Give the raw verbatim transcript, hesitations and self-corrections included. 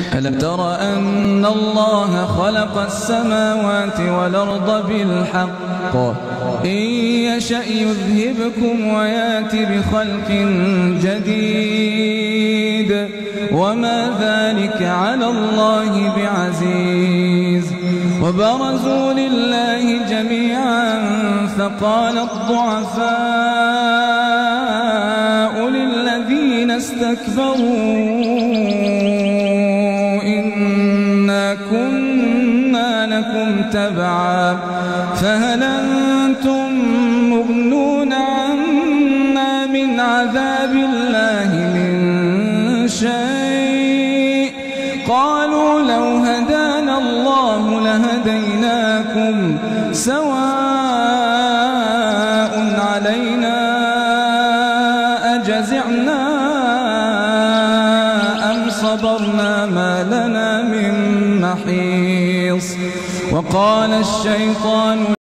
ألم تر أن الله خلق السماوات والأرض بالحق إن يشأ يذهبكم ويأت بخلق جديد وما ذلك على الله بعزيز. وبرزوا لله جميعا فقال الضعفاء للذين استكبروا إنا كنا لكم تبعا فهل أنتم مغنون عنا من عذاب الله من شيء؟ قالوا لو هدانا الله لهديناكم سواء علينا أجزعنا أم صبرنا ما لنا من محيص. وقال الشيطان